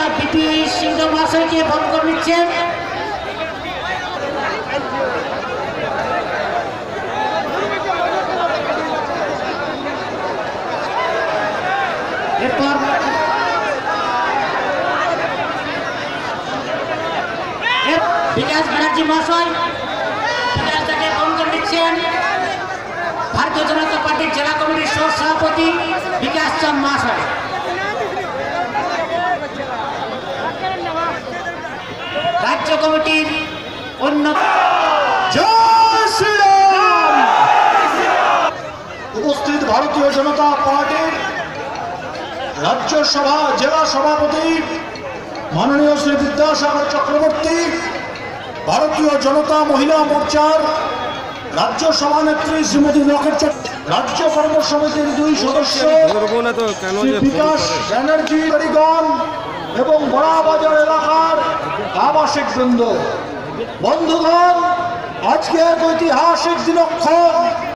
BP সিংহ মহাশয়কে বরণ করে নিচ্ছেন। এরপর বিকাশ ব্যানার্জি মহাশয় বিকাশটাকে বরণ করে নিচ্ছেন। ভারতীয় জনতা পার্টির জেলা কমিটির সহ সভাপতি বিকাশ চাঁদ মহাশয়। রাজ্য কমিটির অন্য উপস্থিত ভারতীয় জনতা পার্টির রাজ্যসভা জেলা সভাপতি মাননীয় শ্রী বিদ্যাসাগর চক্রবর্তী, ভারতীয় জনতা মহিলা মোর্চার রাজ্য সভানেত্রী শ্রীমতী লকেট, রাজ্য কর্মসমিতির 2 সদস্য শ্রী বিকাশ ব্যানার্জি কারিগণ এবং বড়াবাজার এলাকার আবাসিক বৃন্দ, বন্ধুগণ, আজকে এক ঐতিহাসিক দিনক্ষণ।